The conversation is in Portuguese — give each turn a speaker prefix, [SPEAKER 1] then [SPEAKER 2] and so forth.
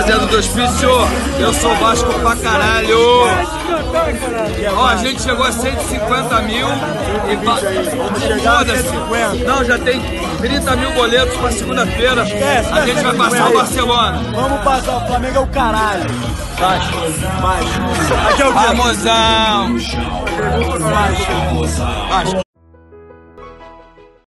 [SPEAKER 1] rapaziada do hospício, eu sou Vasco pra caralho. Ó, a gente chegou a 150 mil e foda-se. Não, já tem 30 mil boletos pra segunda-feira. A gente vai passar o Barcelona.
[SPEAKER 2] Vamos passar, o Flamengo é o caralho. Vasco. Aqui é o quê?
[SPEAKER 1] Famosão. Vasco.